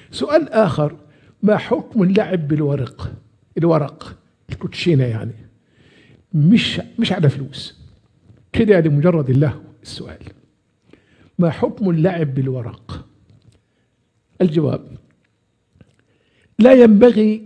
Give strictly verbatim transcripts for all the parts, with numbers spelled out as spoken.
سؤال آخر: ما حكم اللعب بالورق؟ الورق الكوتشينة يعني، مش مش على فلوس كده، لمجرد اللهو. السؤال: ما حكم اللعب بالورق؟ الجواب: لا ينبغي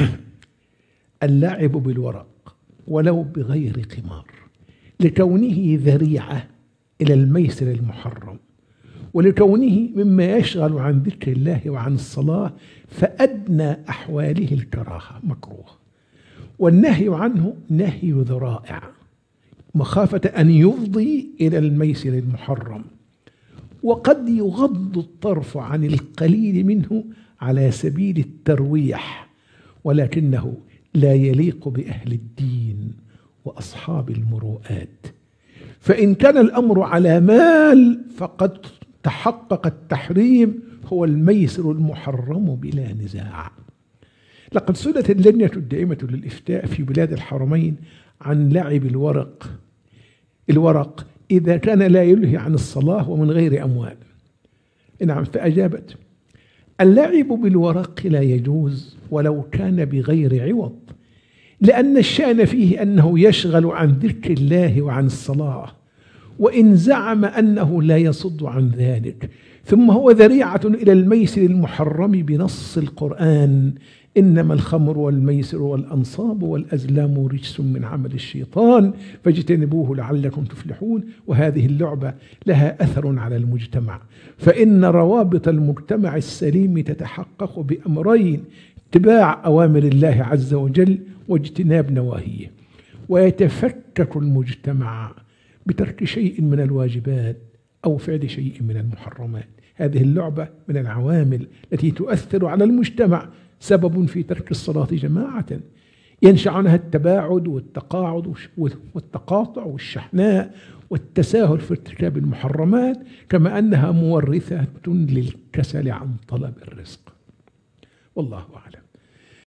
اللعب بالورق ولو بغير قمار، لكونه ذريعة إلى الميسر المحرم، ولكونه مما يشغل عن ذكر الله وعن الصلاة، فأدنى أحواله الكراهة مكروه، والنهي عنه نهي ذرائع مخافة أن يفضي إلى الميسر المحرم. وقد يغض الطرف عن القليل منه على سبيل الترويح، ولكنه لا يليق بأهل الدين وأصحاب المروءات. فإن كان الأمر على مال فقد تحقق التحريم، هو الميسر المحرم بلا نزاع. لقد سئلت اللجنة الدائمة للإفتاء في بلاد الحرمين عن لعب الورق الورق إذا كان لا يلهي عن الصلاة ومن غير أموال. نعم، فأجابت: اللعب بالورق لا يجوز ولو كان بغير عوض، لأن الشأن فيه أنه يشغل عن ذكر الله وعن الصلاة، وإن زعم أنه لا يصد عن ذلك، ثم هو ذريعة إلى الميسر المحرم بنص القرآن: إنما الخمر والميسر والأنصاب والأزلام رجس من عمل الشيطان فاجتنبوه لعلكم تفلحون. وهذه اللعبة لها أثر على المجتمع، فإن روابط المجتمع السليم تتحقق بأمرين: اتباع أوامر الله عز وجل واجتناب نواهيه. ويتفكك المجتمع بترك شيء من الواجبات أو فعل شيء من المحرمات. هذه اللعبة من العوامل التي تؤثر على المجتمع، سبب في ترك الصلاة جماعة، ينشأ عنها التباعد والتقاعد والتقاطع والشحناء والتساهل في ارتكاب المحرمات، كما أنها مورثة للكسل عن طلب الرزق. والله أعلم.